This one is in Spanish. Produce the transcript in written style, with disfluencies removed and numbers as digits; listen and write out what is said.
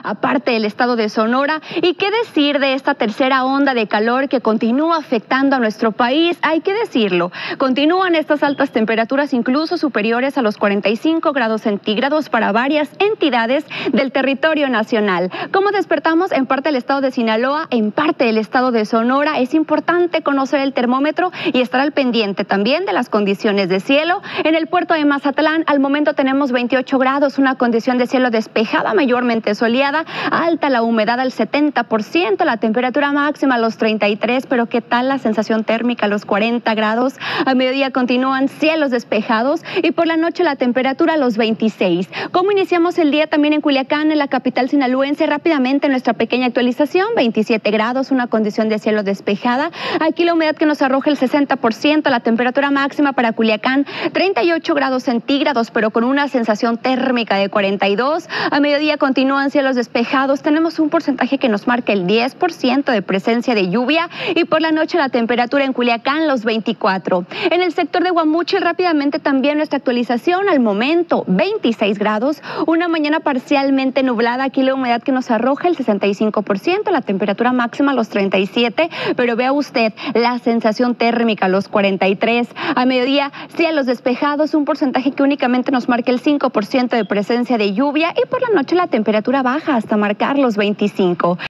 aparte del estado de Sonora. ¿Y qué decir de esta tercera onda de calor que continúa afectando a nuestro país? Hay que decirlo, continúan estas altas temperaturas incluso superiores a los 45 grados centígrados para varias entidades del territorio nacional. ¿Cómo despertamos en parte del estado de Sinaloa, en parte del estado de Sonora? Es importante conocer el termómetro y estar al pendiente también de las condiciones de cielo. En el puerto de Mazatlán al momento tenemos 28 grados, una condición de cielo despejada, mayormente soleada, alta la humedad al 70%, la temperatura máxima a los 33, pero ¿qué tal la sensación térmica a los 40 grados? A mediodía continúan cielos despejados y por la noche la temperatura a los 26. ¿Cómo iniciamos el día también en Culiacán, en la capital sinaloense? Rápidamente nuestra pequeña actualización, 27 grados, una condición de cielo despejada. Aquí la humedad que nos arroja el 60%, la temperatura máxima para Culiacán 38 grados centígrados, pero con una sensación térmica de 42. A mediodía continúan cielos despejados, tenemos un porcentaje que nos marca el 10% de presencia de lluvia y por la noche la temperatura en Culiacán los 24. En el sector de Guamúchil rápidamente también nuestra actualización, al momento 26 grados, una mañana parcialmente nublada, aquí la humedad que nos arroja el 65%, la temperatura máxima los 37, pero vea usted la sensación térmica los 43. A mediodía cielos despejados, un porcentaje que únicamente nos marca el 5% de presencia de lluvia y por la noche la temperatura baja hasta marcar los 25.